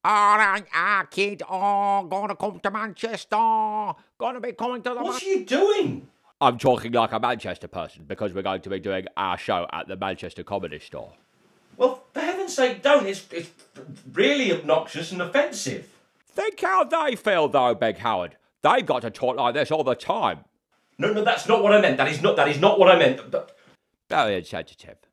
Alright, kid, gonna come to Manchester. Gonna be coming to the... What's you doing? I'm talking like a Manchester person because we're going to be doing our show at the Manchester Comedy Store. Well, for heaven's sake, don't. It's really obnoxious and offensive. Think how they feel, though, Big Howard. They've got to talk like this all the time. No, that's not what I meant. That is not what I meant. But... Very insensitive.